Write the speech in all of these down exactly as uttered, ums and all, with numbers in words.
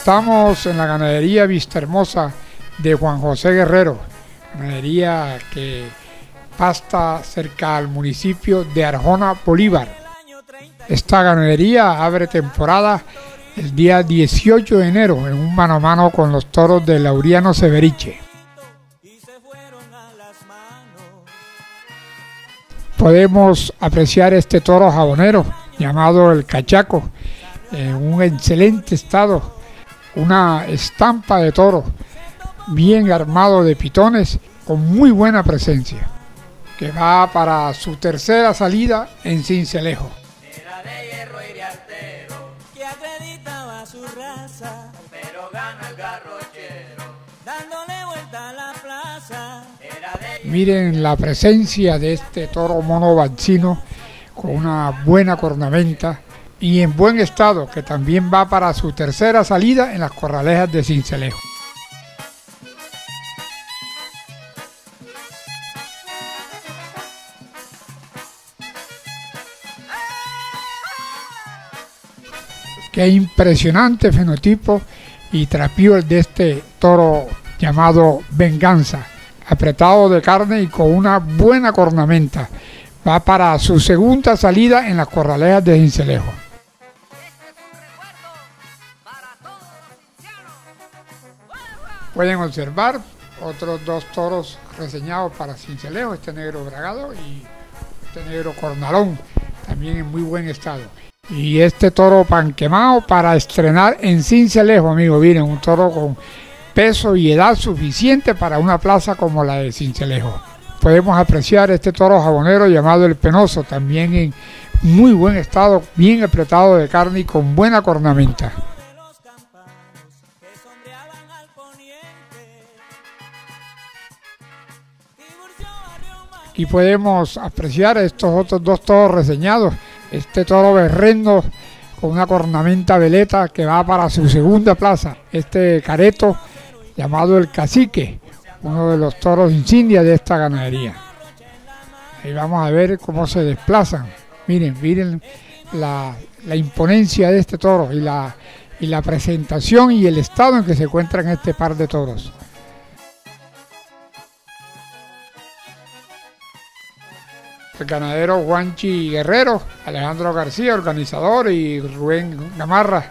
Estamos en la ganadería Vistahermosa de Juan José Guerrero, ganadería que pasta cerca al municipio de Arjona, Bolívar. Esta ganadería abre temporada el día dieciocho de enero en un mano a mano con los toros de Laureano Severiche. Podemos apreciar este toro jabonero llamado el Cachaco en un excelente estado, una estampa de toro bien armado de pitones con muy buena presencia, que va para su tercera salida en Sincelejo. Era de hierro y de artero, que acreditaba su raza, pero gana el garrochero, dándole vuelta a la plaza. Era de... Miren la presencia de este toro mono vaccino con una buena cornamenta y en buen estado, que también va para su tercera salida en las corralejas de Sincelejo. Qué impresionante fenotipo y trapío el de este toro llamado Venganza, apretado de carne y con una buena cornamenta. Va para su segunda salida en las corralejas de Sincelejo. Pueden observar otros dos toros reseñados para Sincelejo, este negro bragado y este negro cornalón, también en muy buen estado. Y este toro panquemado para estrenar en Sincelejo, amigo. Miren, un toro con peso y edad suficiente para una plaza como la de Sincelejo. Podemos apreciar este toro jabonero llamado el Penoso, también en muy buen estado, bien apretado de carne y con buena cornamenta. Aquí podemos apreciar estos otros dos toros reseñados. Este toro berrendo con una cornamenta veleta que va para su segunda plaza. Este careto llamado el Cacique, uno de los toros insignia de esta ganadería. Ahí vamos a ver cómo se desplazan. Miren, miren la, la imponencia de este toro y la, y la presentación y el estado en que se encuentran este par de toros. El ganadero Juanchi Guerrero, Alejandro García, organizador, y Rubén Gamarra.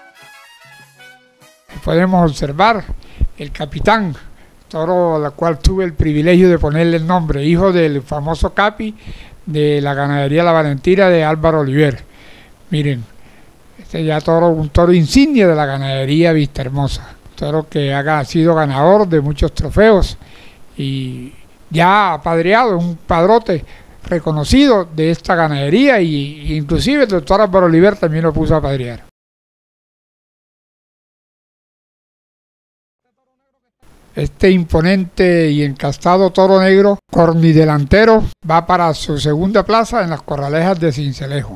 Podemos observar el Capitán, toro al cual tuve el privilegio de ponerle el nombre, hijo del famoso Capi de la ganadería La Valentina de Álvaro Oliver. Miren, este ya toro, un toro insignia de la ganadería Vistahermosa, toro que ha sido ganador de muchos trofeos y ya apadreado, un padrote reconocido de esta ganadería, y inclusive el doctor Álvaro Oliver también lo puso a padrear. Este imponente y encastado toro negro cornidelantero va para su segunda plaza en las corralejas de Sincelejo.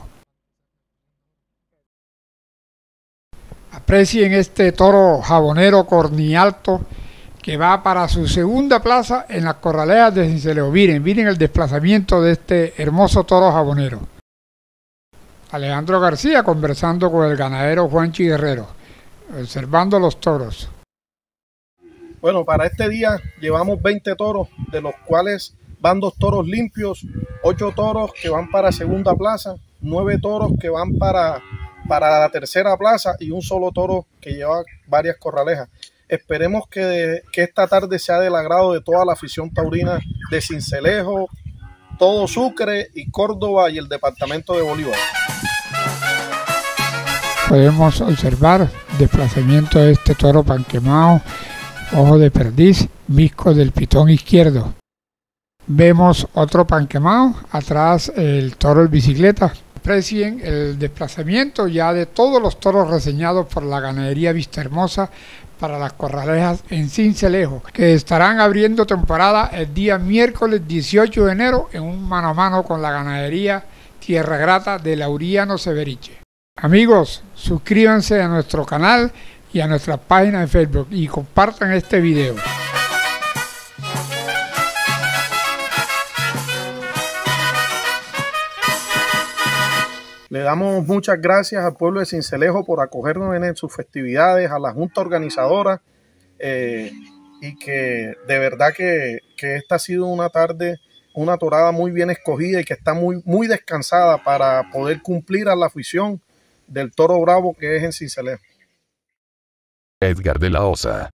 Aprecien este toro jabonero cornialto que va para su segunda plaza en las corralejas de Sincelejo. Miren, miren el desplazamiento de este hermoso toro jabonero. Alejandro García conversando con el ganadero Juanchi Guerrero, observando los toros. Bueno, para este día llevamos veinte toros, de los cuales van dos toros limpios, ocho toros que van para segunda plaza, nueve toros que van para, para la tercera plaza y un solo toro que lleva varias corralejas. Esperemos que, que esta tarde sea del agrado de toda la afición taurina de Sincelejo, todo Sucre y Córdoba y el departamento de Bolívar. Podemos observar el desplazamiento de este toro panquemado, ojo de perdiz, visco del pitón izquierdo. Vemos otro panquemado, atrás el toro en bicicleta. Aprecien el desplazamiento ya de todos los toros reseñados por la ganadería Vistahermosa para las corralejas en Sincelejo, que estarán abriendo temporada el día miércoles dieciocho de enero en un mano a mano con la ganadería Tierra Grata de Laureano Severiche. Amigos, suscríbanse a nuestro canal y a nuestra página de Facebook y compartan este video. Le damos muchas gracias al pueblo de Sincelejo por acogernos en sus festividades, a la junta organizadora, eh, y que de verdad que, que esta ha sido una tarde, una torada muy bien escogida y que está muy, muy descansada para poder cumplir a la afición del Toro Bravo que es en Sincelejo. Edgar de la Osa.